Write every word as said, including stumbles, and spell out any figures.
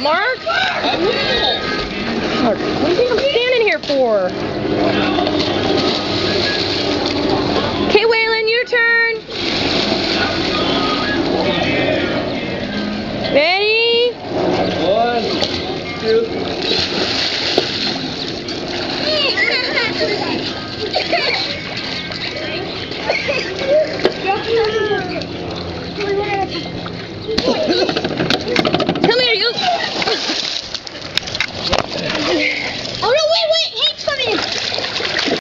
Mark? I will. Mark, what do you think I'm standing here for?